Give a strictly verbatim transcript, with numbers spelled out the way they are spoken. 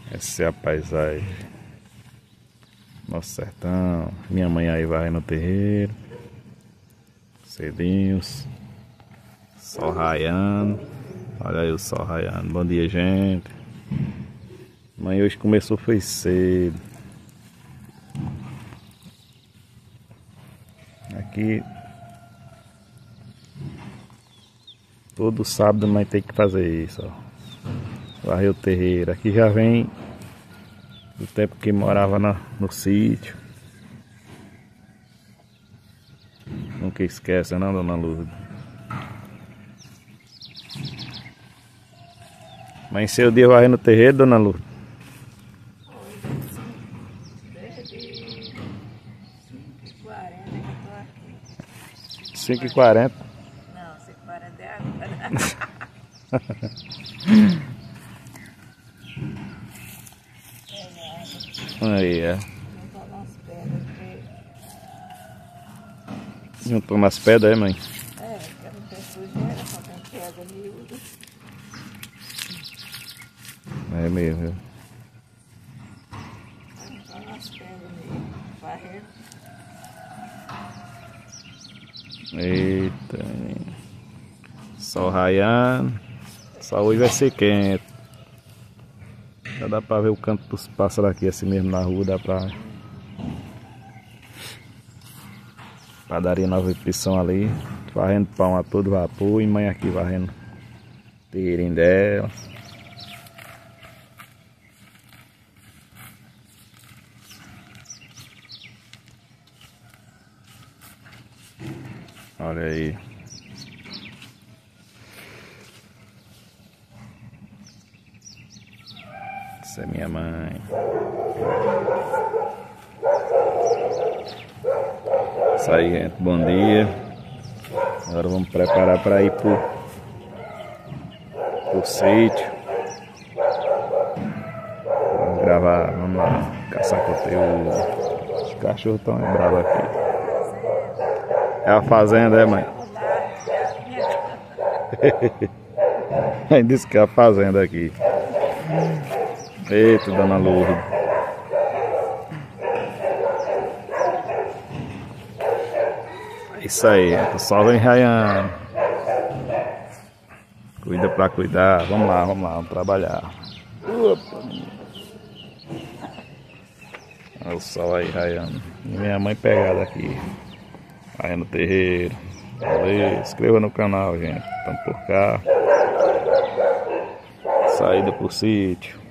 Essa é a paisagem. Nosso sertão. Minha mãe aí vai no terreiro. Cedinhos. Sol raiando. Olha aí o sol raiando. Bom dia, gente. Mãe hoje começou foi cedo. Aqui todo sábado mãe tem que fazer isso, ó. Varrer o terreiro. Aqui já vem do tempo que morava na, no sítio. Nunca esquece, não, dona Lourdes? Amanheceu o dia varrendo no terreiro, dona Lourdes? cinco e quarenta. Não, cinco e quarenta é agora. Aí, é. Juntou nas pedras, Juntou nas pedras, porque... é, mãe? É, porque não tem sujeira, só tem pedra miúda. É mesmo, viu? Juntou nas pedras mesmo, varrendo. Eita, sol raiando. Só hoje vai ser quente. Já dá pra ver o canto dos pássaros aqui assim mesmo na rua, dá pra... Padaria Nova Opção ali, varrendo pão a todo vapor e mãe aqui varrendo terreirinho dela. Olha aí. Essa é minha mãe. Isso aí, gente. Bom dia. Agora vamos preparar para ir pro, pro sítio. Vamos gravar, vamos lá caçar conteúdo. Os cachorros estão bravos aqui. É a fazenda, é, mãe? Mãe disse que é a fazenda aqui. Eita, dona Lourdes. Isso aí, o sol vem raiando. Cuida pra cuidar. Vamos lá, vamos lá, vamos trabalhar. Opa. Olha o sol aí raiando. E minha mãe pegada aqui. Aí no terreiro. Valeu. Inscreva no canal, gente. Estamos por cá. Saída pro sítio.